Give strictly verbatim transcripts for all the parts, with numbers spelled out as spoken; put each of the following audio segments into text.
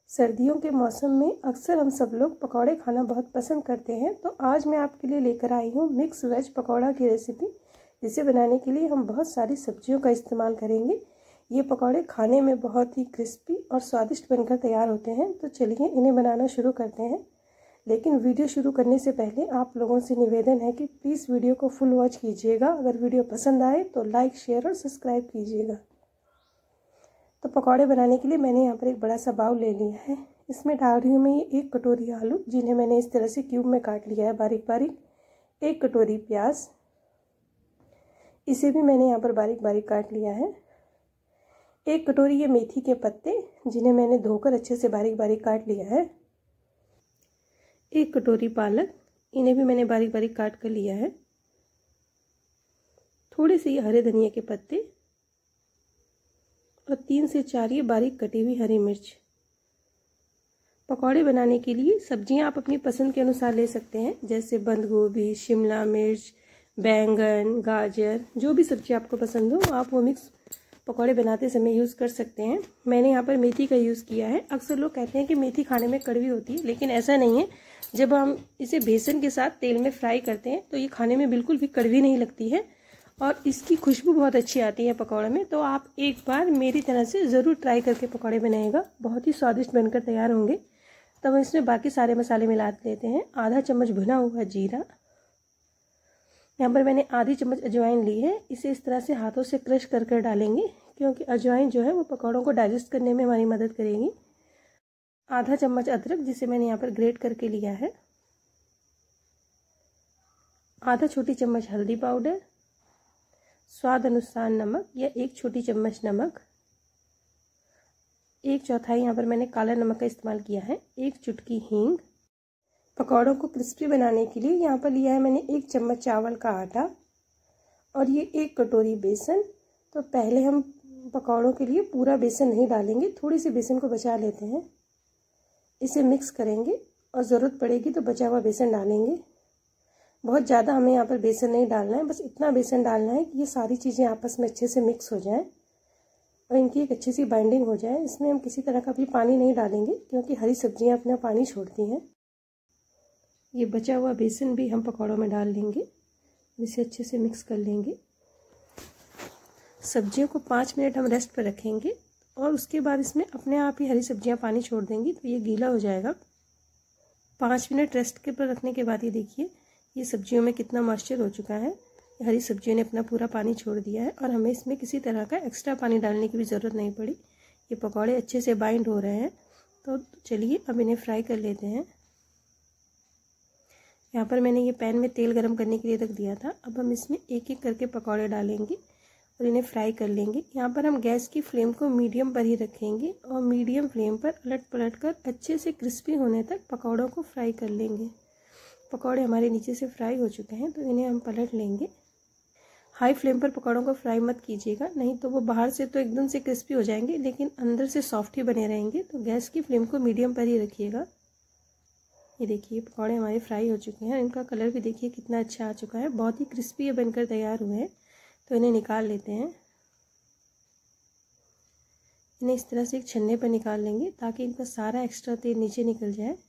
सर्दियों के मौसम में अक्सर हम सब लोग पकौड़े खाना बहुत पसंद करते हैं। तो आज मैं आपके लिए लेकर आई हूँ मिक्स वेज पकौड़ा की रेसिपी, जिसे बनाने के लिए हम बहुत सारी सब्जियों का इस्तेमाल करेंगे। ये पकौड़े खाने में बहुत ही क्रिस्पी और स्वादिष्ट बनकर तैयार होते हैं। तो चलिए इन्हें बनाना शुरू करते हैं। लेकिन वीडियो शुरू करने से पहले आप लोगों से निवेदन है कि प्लीज़ वीडियो को फुल वॉच कीजिएगा। अगर वीडियो पसंद आए तो लाइक, शेयर और सब्सक्राइब कीजिएगा। तो पकौड़े बनाने के लिए मैंने यहाँ पर एक बड़ा सा बाउल ले लिया है। इसमें डाल रही हूँ मैं ये एक कटोरी आलू, जिन्हें मैंने इस तरह से क्यूब में काट लिया है बारीक बारीक। एक कटोरी प्याज, इसे भी मैंने यहाँ पर बारीक बारीक काट लिया है। एक कटोरी ये मेथी के पत्ते, जिन्हें मैंने धोकर अच्छे से बारीक बारीक काट लिया है। एक कटोरी पालक, इन्हें भी मैंने बारीक बारीक काट कर लिया है। थोड़े से ये हरे धनिया के पत्ते और तीन से चार ये बारीक कटी हुई हरी मिर्च। पकौड़े बनाने के लिए सब्जियां आप अपनी पसंद के अनुसार ले सकते हैं, जैसे बंद गोभी, शिमला मिर्च, बैंगन, गाजर, जो भी सब्जी आपको पसंद हो आप वो मिक्स पकौड़े बनाते समय यूज़ कर सकते हैं। मैंने यहाँ पर मेथी का यूज़ किया है। अक्सर लोग कहते हैं कि मेथी खाने में कड़वी होती है, लेकिन ऐसा नहीं है। जब हम इसे बेसन के साथ तेल में फ्राई करते हैं तो ये खाने में बिल्कुल भी कड़वी नहीं लगती है और इसकी खुशबू बहुत अच्छी आती है पकौड़े में। तो आप एक बार मेरी तरह से ज़रूर ट्राई करके पकौड़े बनाइएगा, बहुत ही स्वादिष्ट बनकर तैयार होंगे। तब हम इसमें बाकी सारे मसाले मिला लेते हैं। आधा चम्मच भुना हुआ जीरा, यहाँ पर मैंने आधी चम्मच अजवाइन ली है। इसे इस तरह से हाथों से क्रश कर कर डालेंगे, क्योंकि अजवाइन जो है वो पकौड़ों को डाइजेस्ट करने में हमारी मदद करेगी। आधा चम्मच अदरक, जिसे मैंने यहाँ पर ग्रेट करके लिया है। आधा छोटी चम्मच हल्दी पाउडर, स्वाद अनुसार नमक या एक छोटी चम्मच नमक, एक चौथाई यहाँ पर मैंने काला नमक का इस्तेमाल किया है। एक चुटकी हींग। पकौड़ों को क्रिस्पी बनाने के लिए यहाँ पर लिया है मैंने एक चम्मच चावल का आटा और ये एक कटोरी बेसन। तो पहले हम पकौड़ों के लिए पूरा बेसन नहीं डालेंगे, थोड़ी सी बेसन को बचा लेते हैं। इसे मिक्स करेंगे और ज़रूरत पड़ेगी तो बचा हुआ बेसन डालेंगे। बहुत ज़्यादा हमें यहाँ पर बेसन नहीं डालना है, बस इतना बेसन डालना है कि ये सारी चीज़ें आपस में अच्छे से मिक्स हो जाएं और इनकी एक अच्छी सी बाइंडिंग हो जाए। इसमें हम किसी तरह का भी पानी नहीं डालेंगे, क्योंकि हरी सब्जियाँ अपना पानी छोड़ती हैं। ये बचा हुआ बेसन भी हम पकौड़ों में डाल लेंगे, इसे अच्छे से मिक्स कर लेंगे। सब्जियों को पाँच मिनट हम रेस्ट पर रखेंगे और उसके बाद इसमें अपने आप ही हरी सब्जियाँ पानी छोड़ देंगी, तो ये गीला हो जाएगा। पाँच मिनट रेस्ट के पर रखने के बाद ये देखिए ये सब्जियों में कितना मॉइस्चर हो चुका है। हरी सब्जियों ने अपना पूरा पानी छोड़ दिया है और हमें इसमें किसी तरह का एक्स्ट्रा पानी डालने की भी ज़रूरत नहीं पड़ी। ये पकौड़े अच्छे से बाइंड हो रहे हैं। तो चलिए अब इन्हें फ्राई कर लेते हैं। यहाँ पर मैंने ये पैन में तेल गरम करने के लिए रख दिया था। अब हम इसमें एक एक करके पकौड़े डालेंगे और इन्हें फ्राई कर लेंगे। यहाँ पर हम गैस की फ्लेम को मीडियम पर ही रखेंगे और मीडियम फ्लेम पर उलट पलट कर अच्छे से क्रिस्पी होने तक पकौड़ों को फ्राई कर लेंगे। पकौड़े हमारे नीचे से फ्राई हो चुके हैं, तो इन्हें हम पलट लेंगे। हाई फ्लेम पर पकौड़ों को फ्राई मत कीजिएगा, नहीं तो वो बाहर से तो एकदम से क्रिस्पी हो जाएंगे लेकिन अंदर से सॉफ्ट ही बने रहेंगे। तो गैस की फ्लेम को मीडियम पर ही रखिएगा। ये देखिए पकौड़े हमारे फ्राई हो चुके हैं। इनका कलर भी देखिए कितना अच्छा आ चुका है, बहुत ही क्रिस्पी ये बनकर तैयार हुए हैं। तो इन्हें निकाल लेते हैं। इन्हें इस तरह से एक छन्ने पर निकाल लेंगे ताकि इनका सारा एक्स्ट्रा तेल नीचे निकल जाए।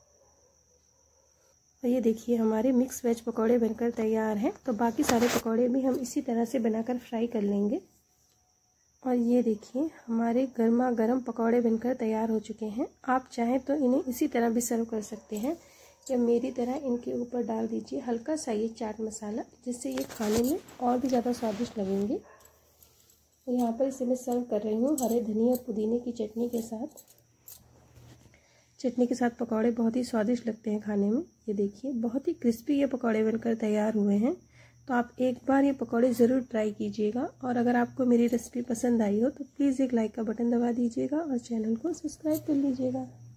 और ये देखिए हमारे मिक्स वेज पकौड़े बनकर तैयार हैं। तो बाकी सारे पकौड़े भी हम इसी तरह से बनाकर फ्राई कर लेंगे। और ये देखिए हमारे गर्मा गर्म पकौड़े बनकर तैयार हो चुके हैं। आप चाहें तो इन्हें इसी तरह भी सर्व कर सकते हैं या मेरी तरह इनके ऊपर डाल दीजिए हल्का सा ये चाट मसाला, जिससे ये खाने में और भी ज़्यादा स्वादिष्ट लगेंगे। तो यहाँ पर इसे मैं सर्व कर रही हूँ हरे धनिया और पुदीने की चटनी के साथ। चटनी के साथ पकौड़े बहुत ही स्वादिष्ट लगते हैं खाने में। ये देखिए बहुत ही क्रिस्पी ये पकौड़े बनकर तैयार हुए हैं। तो आप एक बार ये पकौड़े ज़रूर ट्राई कीजिएगा और अगर आपको मेरी रेसिपी पसंद आई हो तो प्लीज़ एक लाइक का बटन दबा दीजिएगा और चैनल को सब्सक्राइब कर लीजिएगा।